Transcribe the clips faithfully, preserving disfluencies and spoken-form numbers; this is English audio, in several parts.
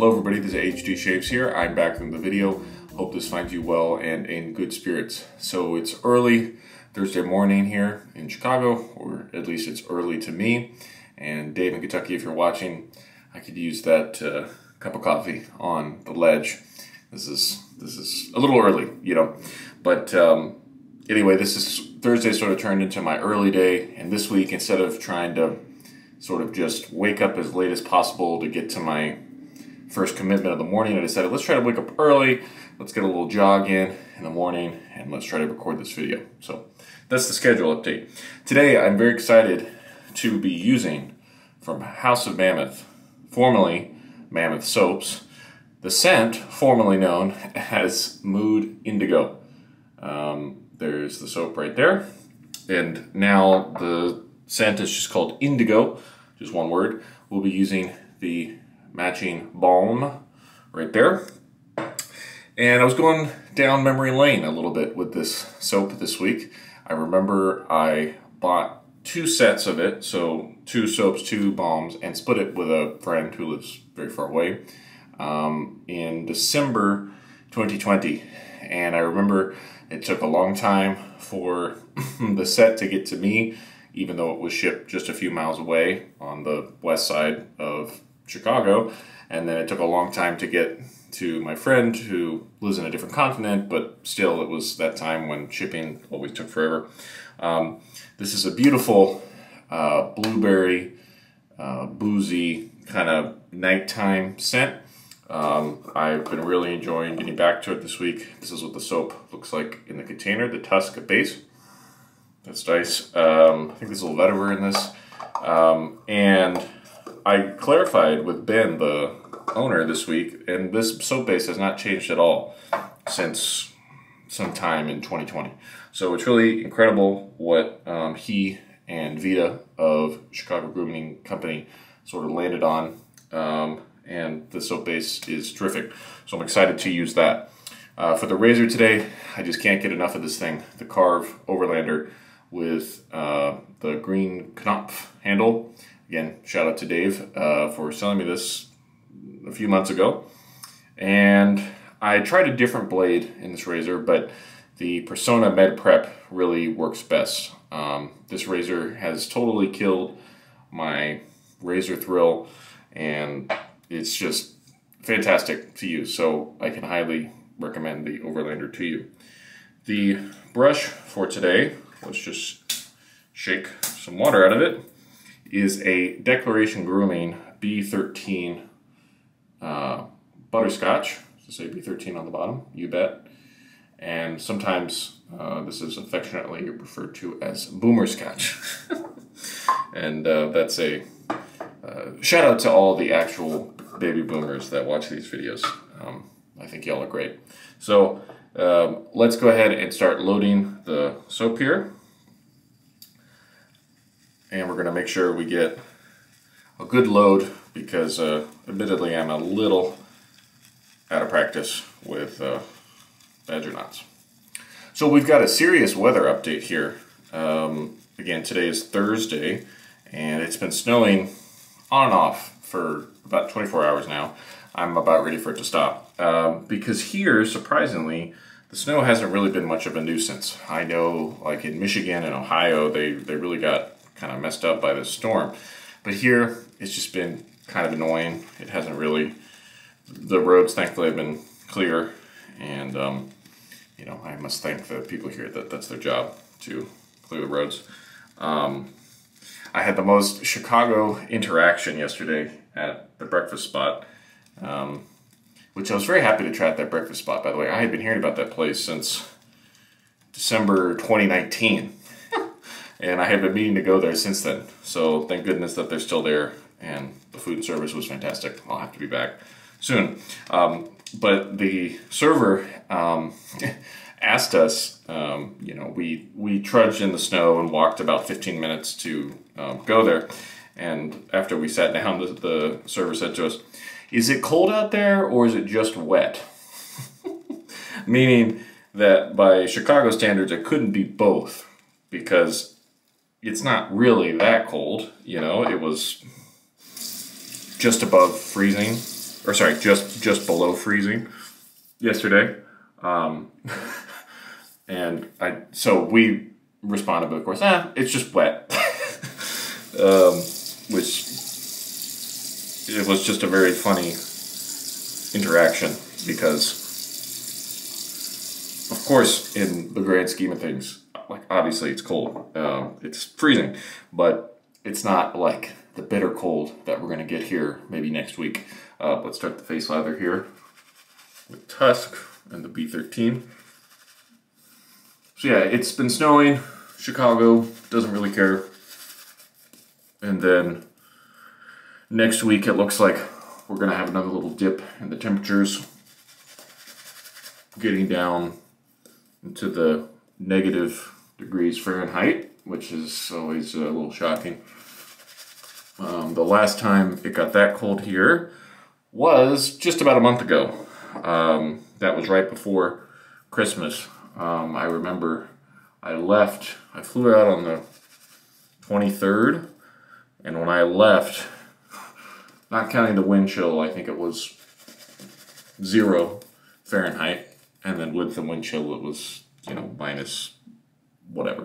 Hello everybody, this is H D Shaves here. I'm back from the video. Hope this finds you well and in good spirits. So it's early Thursday morning here in Chicago, or at least it's early to me. And Dave in Kentucky, if you're watching, I could use that uh, cup of coffee on the ledge. This is this is a little early, you know. But um, anyway, this is Thursday sort of turned into my early day. And this week, instead of trying to sort of just wake up as late as possible to get to my first commitment of the morning, I decided let's try to wake up early, let's get a little jog in in the morning, and let's try to record this video. So that's the schedule update. Today I'm very excited to be using from House of Mammoth, formerly Mammoth Soaps, the scent formerly known as Mood Indigo. Um, there's the soap right there, and now the scent is just called Indigo, just one word. We'll be using the matching Balm right there. And I was going down memory lane a little bit with this soap this week. I remember I bought two sets of it, so two soaps, two balms, and split it with a friend who lives very far away um, in December twenty twenty. And I remember it took a long time for the set to get to me, even though it was shipped just a few miles away on the west side of Chicago, and then it took a long time to get to my friend who lives in a different continent, but still it was that time when shipping always took forever. Um, this is a beautiful uh, blueberry, uh, boozy kind of nighttime scent. Um, I've been really enjoying getting back to it this week. This is what the soap looks like in the container, the Tusk base. That's nice. Um, I think there's a little vetiver in this. Um, and I clarified with Ben, the owner, this week, and this soap base has not changed at all since sometime in twenty twenty. So it's really incredible what um, he and Vita of Chicago Grooming Company sort of landed on. Um, and the soap base is terrific. So I'm excited to use that. Uh, for the razor today, I just can't get enough of this thing. The Karve Overlander with uh, the green Knopf handle. Again, shout out to Dave uh, for selling me this a few months ago. And I tried a different blade in this razor, but the Personna Med Prep really works best. Um, this razor has totally killed my razor thrill, and it's just fantastic to use. So I can highly recommend the Overlander to you. The brush for today, let's just shake some water out of it, is a Declaration Grooming B thirteen uh, Butterscotch. Does it say B thirteen on the bottom? You bet. And sometimes uh, this is affectionately referred to as Boomerscotch. And uh, that's a uh, shout out to all the actual baby boomers that watch these videos. Um, I think y'all are great. So um, let's go ahead and start loading the soap here. And we're going to make sure we get a good load because uh, admittedly I'm a little out of practice with uh, badger knots. So we've got a serious weather update here. Um, again, today is Thursday and it's been snowing on and off for about twenty-four hours now. I'm about ready for it to stop. Um, because here, surprisingly, the snow hasn't really been much of a nuisance. I know like in Michigan and Ohio, they, they really got kind of messed up by the storm. But here, it's just been kind of annoying. It hasn't really, the roads thankfully have been clear, and um, you know, I must thank the people here that that's their job to clear the roads. Um, I had the most Chicago interaction yesterday at the breakfast spot, um, which I was very happy to try at that breakfast spot, by the way. I had been hearing about that place since December twenty nineteen. And I have been meaning to go there since then. So thank goodness that they're still there, and the food and service was fantastic. I'll have to be back soon. Um, but the server um, asked us, um, you know, we, we trudged in the snow and walked about fifteen minutes to um, go there. And after we sat down, the, the server said to us, "Is it cold out there or is it just wet?" Meaning that by Chicago standards, it couldn't be both, because it's not really that cold, you know. It was just above freezing, or sorry, just just below freezing yesterday. Um, and I so we responded, but of course, ah, it's just wet, um, which it was just a very funny interaction because, of course, in the grand scheme of things, like obviously it's cold, um, it's freezing, but it's not like the bitter cold that we're gonna get here maybe next week. Uh, let's start the face lather here with Tusk and the B thirteen. So yeah, it's been snowing. Chicago doesn't really care. And then next week it looks like we're gonna have another little dip in the temperatures, getting down into the negative degrees Fahrenheit, which is always a little shocking. Um, the last time it got that cold here was just about a month ago. Um, that was right before Christmas. Um, I remember I left, I flew out on the twenty-third, and when I left, not counting the wind chill, I think it was zero Fahrenheit, and then with the wind chill it was, you know, minus whatever.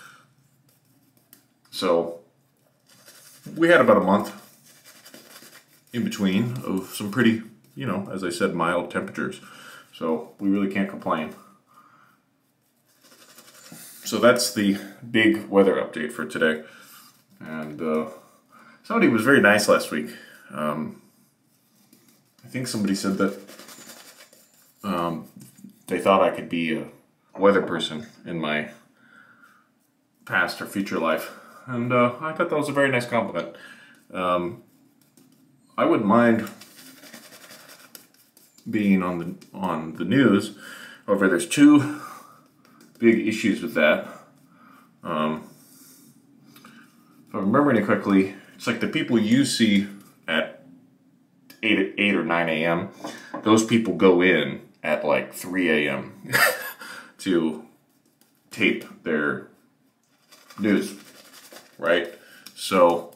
So we had about a month in between of some pretty, you know, as I said, mild temperatures. So we really can't complain. So that's the big weather update for today. And uh, somebody was very nice last week. Um, I think somebody said that um, they thought I could be a weather person in my past or future life. And uh, I thought that was a very nice compliment. Um, I wouldn't mind being on the on the news. However, there's two big issues with that. Um, if I'm remembering it correctly, it's like the people you see at eight, eight or nine A M, those people go in at like three A M to tape their news, right? So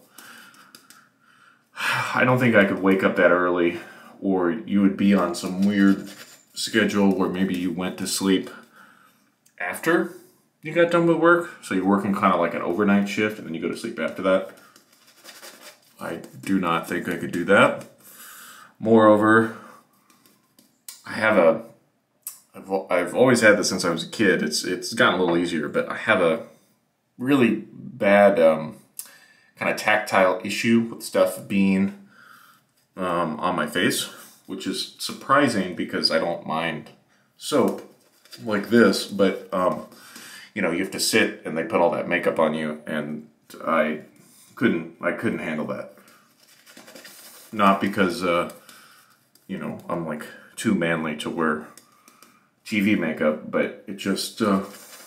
I don't think I could wake up that early, or you would be on some weird schedule where maybe you went to sleep after you got done with work. So you're working kind of like an overnight shift and then you go to sleep after that. I do not think I could do that. Moreover, I have a, I've, I've always had this since I was a kid. It's, it's gotten a little easier, but I have a really bad um, kind of tactile issue with stuff being um, on my face, which is surprising because I don't mind soap like this, but um, you know, you have to sit and they put all that makeup on you, and I couldn't, I couldn't handle that. Not because, uh, you know, I'm like too manly to wear T V makeup, but it just, uh,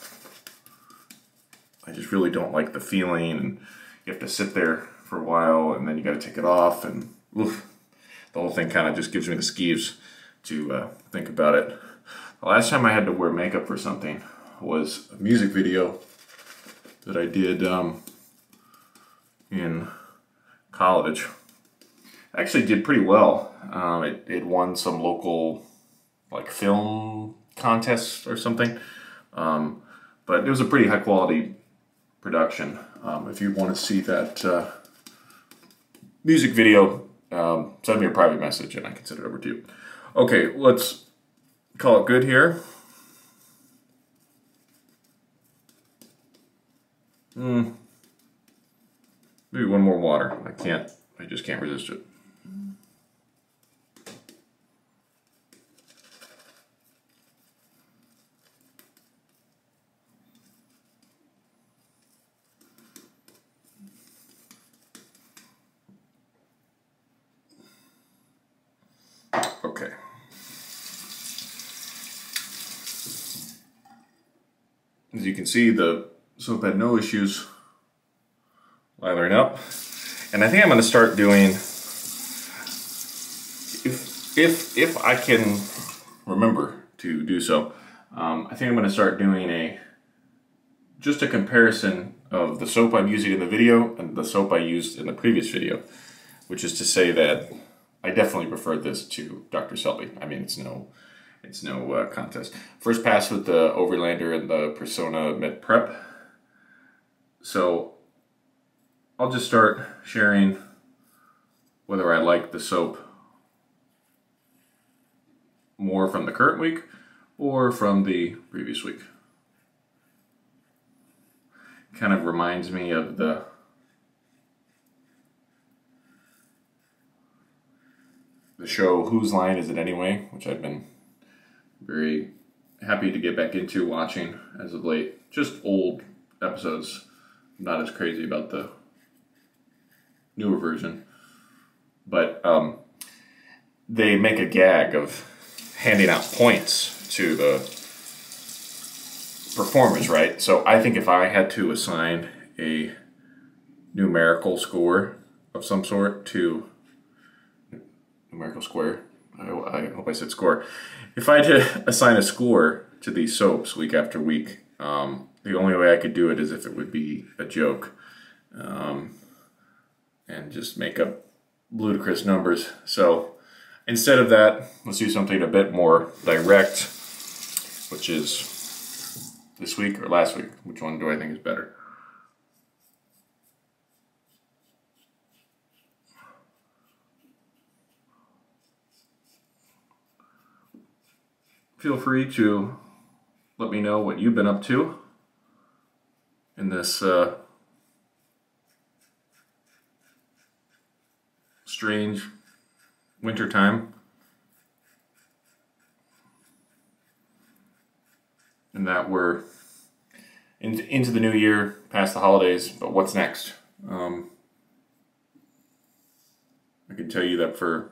I just really don't like the feeling, and you have to sit there for a while, and then you got to take it off, and oof, the whole thing kind of just gives me the skeeves to uh, think about it. The last time I had to wear makeup for something was a music video that I did um, in college. I actually did pretty well. Um, it, it won some local like film contests or something, um, but it was a pretty high quality production. Um, if you want to see that uh, music video, um, send me a private message and I can send it over to you. Okay, let's call it good here. Mm. Maybe one more water. I can't, I just can't resist it. Okay. As you can see, the soap had no issues lathering up. And I think I'm going to start doing, if, if, if I can remember to do so, um, I think I'm going to start doing a, just a comparison of the soap I'm using in the video and the soap I used in the previous video, which is to say that I definitely preferred this to Doctor Selby. I mean, it's no, it's no uh, contest. First pass with the Overlander and the Personna Mid Prep. So I'll just start sharing whether I like the soap more from the current week or from the previous week. Kind of reminds me of the the show Whose Line Is It Anyway, which I've been very happy to get back into watching as of late. Just old episodes. I'm not as crazy about the newer version. But um, they make a gag of handing out points to the performers, right? So I think if I had to assign a numerical score of some sort to numerical square, I, I hope I said score. If I had to assign a score to these soaps week after week, um, the only way I could do it is if it would be a joke um, and just make up ludicrous numbers. So instead of that, let's do something a bit more direct, which is this week or last week. Which one do I think is better? Feel free to let me know what you've been up to in this uh, strange winter time, and that we're in, into the new year, past the holidays, but what's next? Um, I can tell you that for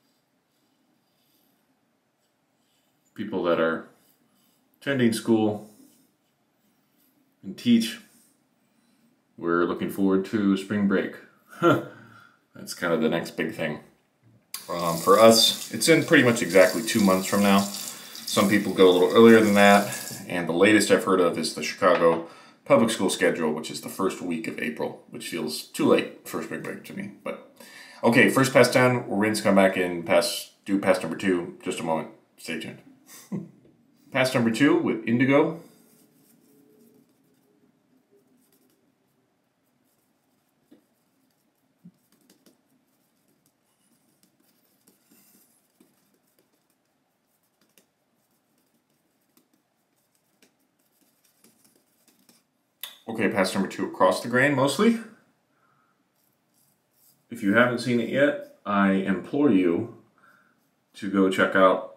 people that are attending school and teach, we're looking forward to spring break. That's kind of the next big thing. Um, for us, it's in pretty much exactly two months from now. Some people go a little earlier than that, and the latest I've heard of is the Chicago public school schedule, which is the first week of April, which feels too late for spring break to me. But okay, first pass done. We're going to come back and pass, do pass number two. Just a moment. Stay tuned. Pass number two with Indigo. Okay, pass number two across the grain mostly. If you haven't seen it yet, I implore you to go check out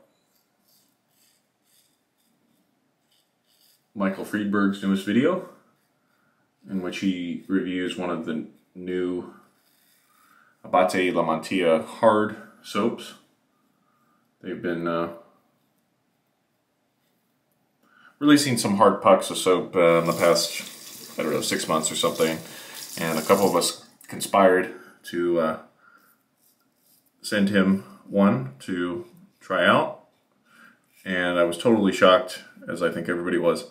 Michael Friedberg's newest video, in which he reviews one of the new Abate La Mantilla hard soaps. They've been uh, releasing some hard pucks of soap uh, in the past, I don't know, six months or something, and a couple of us conspired to uh, send him one to try out, and I was totally shocked, as I think everybody was,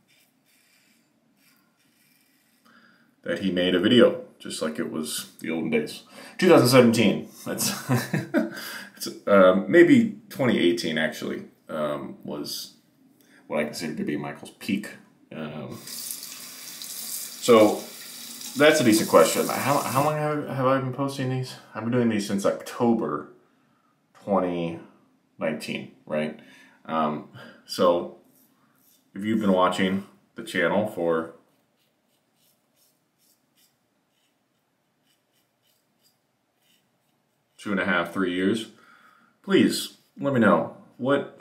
that he made a video, just like it was the olden days. two thousand seventeen, that's, it's, uh, maybe twenty eighteen actually, um, was what I consider to be Michael's peak. Um, so, that's a decent question. How, how long have, have I been posting these? I've been doing these since October twenty nineteen, right? Um, so, if you've been watching the channel for two and a half, three years, please let me know what,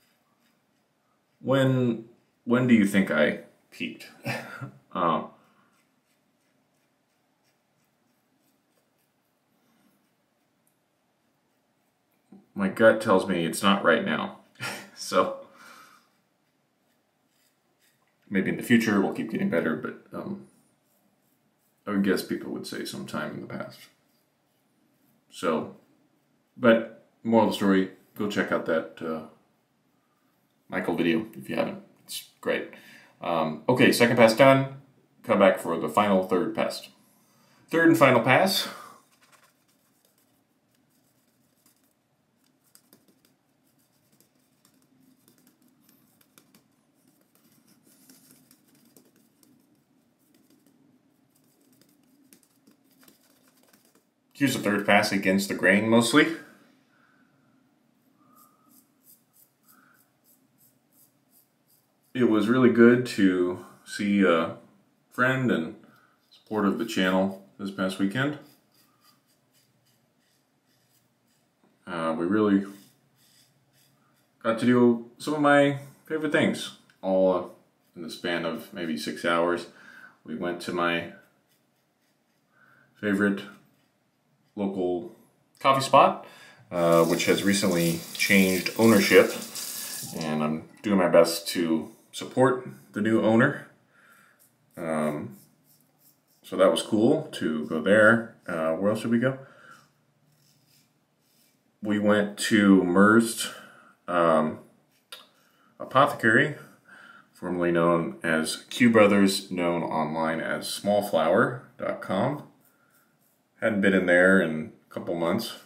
when, when do you think I peaked? um, my gut tells me it's not right now. So maybe in the future we'll keep getting better, but um, I would guess people would say sometime in the past. So, but moral of the story, go check out that uh, Michael video if you haven't. It's great. Um, okay, second pass done. Come back for the final third pass. Third and final pass. here's a third pass against the grain mostly. It was really good to see a friend and support of the channel this past weekend. Uh, we really got to do some of my favorite things, all uh, in the span of maybe six hours. We went to my favorite local coffee spot, uh, which has recently changed ownership, and I'm doing my best to support the new owner. Um, so that was cool to go there. Uh, where else did we go? We went to Merst um, Apothecary, formerly known as Q Brothers, known online as small flower dot com. Hadn't been in there in a couple months.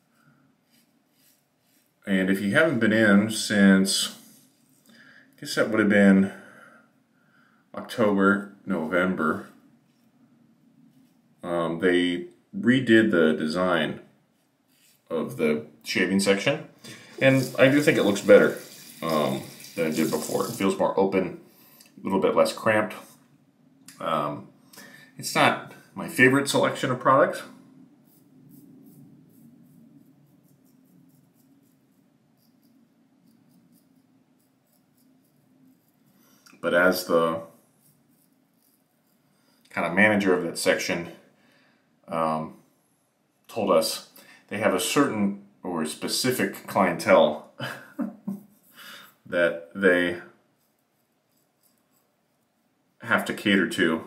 And if you haven't been in since, I guess that would have been October, November, um, they redid the design of the shaving section. And I do think it looks better um, than it did before. It feels more open, a little bit less cramped. Um, it's not my favorite selection of products. But as the kind of manager of that section um, told us, they have a certain or specific clientele that they have to cater to.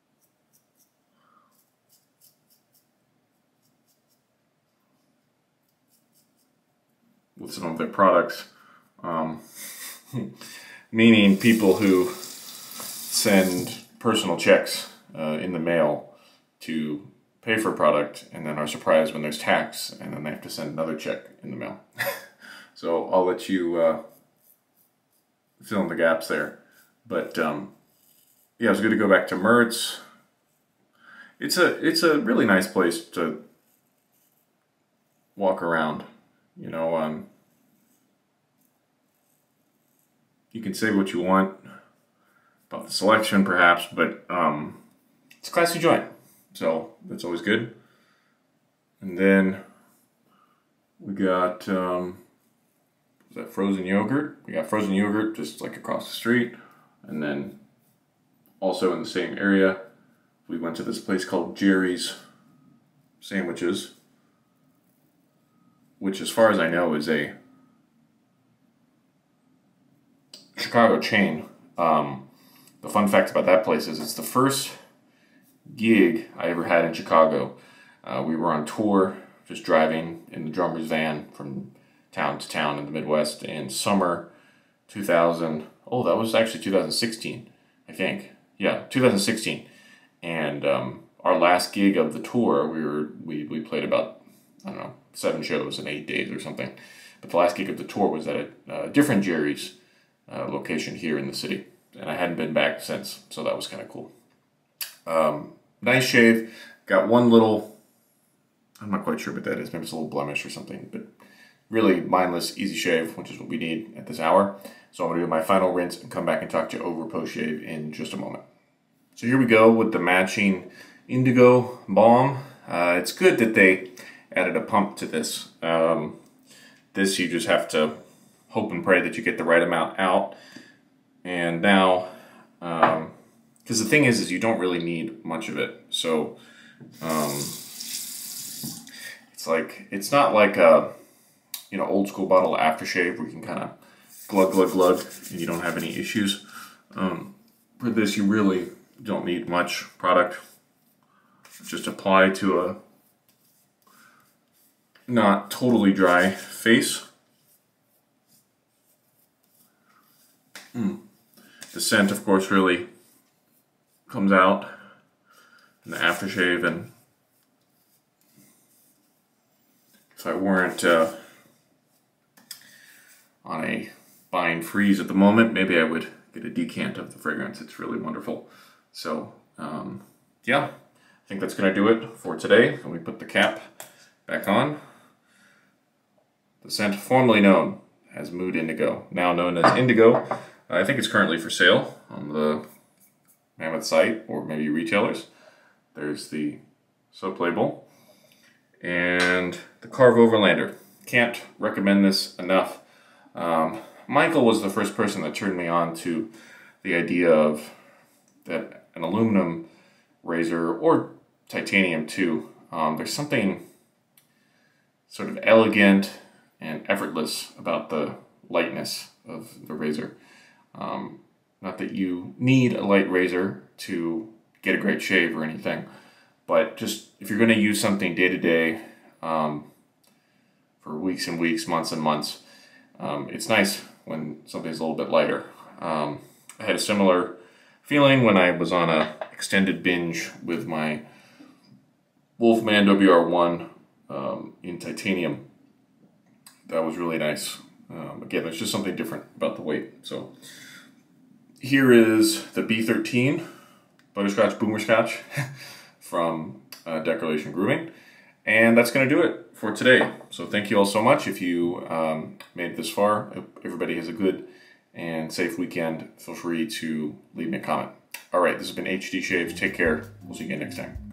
With some of their products. Um, meaning people who send personal checks uh, in the mail to pay for a product and then are surprised when there's tax and then they have to send another check in the mail. So I'll let you uh, fill in the gaps there. But um, yeah, it was good to go back to Mertz. It's a, it's a really nice place to walk around. You know, um, you can say what you want about the selection, perhaps, but um, it's a classy joint, so that's always good. And then we got um, was that frozen yogurt? We got frozen yogurt just like across the street, and then also in the same area, we went to this place called Jerry's Sandwiches, which, as far as I know, is a Chicago chain. Um, the fun fact about that place is it's the first gig I ever had in Chicago. Uh, we were on tour, just driving in the drummer's van from town to town in the Midwest in summer two thousand. Oh, that was actually two thousand sixteen, I think. Yeah, two thousand sixteen. And um, our last gig of the tour, we were we we played about, I don't know, seven shows in eight days or something. But the last gig of the tour was at a uh, different Jerry's uh, location here in the city. And I hadn't been back since, so that was kind of cool. Um, nice shave. Got one little, I'm not quite sure what that is. Maybe it's a little blemish or something. But really mindless, easy shave, which is what we need at this hour. So I'm going to do my final rinse and come back and talk to you over post-shave in just a moment. So here we go with the matching Indigo Balm. Uh, it's good that they added a pump to this. Um, this you just have to hope and pray that you get the right amount out. And now, um, because the thing is, is you don't really need much of it. So um, it's like, it's not like a, you know, old school bottle of aftershave where you can kind of glug, glug, glug, and you don't have any issues. Um, for this, you really don't need much product. Just apply to a not totally dry face. Mm. The scent, of course, really comes out in the aftershave, and if I weren't uh, on a bind freeze at the moment, maybe I would get a decant of the fragrance. It's really wonderful. So, um, yeah, I think that's going to do it for today. And we put the cap back on. The scent formerly known as Mood Indigo, now known as Indigo. I think it's currently for sale on the Mammoth site or maybe retailers. There's the soap label and the Karve Overlander. Can't recommend this enough. Um, Michael was the first person that turned me on to the idea of that an aluminum razor, or titanium too, um, there's something sort of elegant and effortless about the lightness of the razor. Um, not that you need a light razor to get a great shave or anything, but just if you're going to use something day to day um, for weeks and weeks, months and months, um, it's nice when something's a little bit lighter. Um, I had a similar feeling when I was on a extended binge with my Wolfman W R one um, in titanium. That was really nice. Um, again, there's just something different about the weight. So here is the B thirteen Butterscotch Boomerscotch from uh, Decoration Grooming. And that's going to do it for today. So thank you all so much. If you um, made it this far, I hope everybody has a good and safe weekend. Feel free to leave me a comment. All right, this has been H D Shaves. Take care. We'll see you again next time.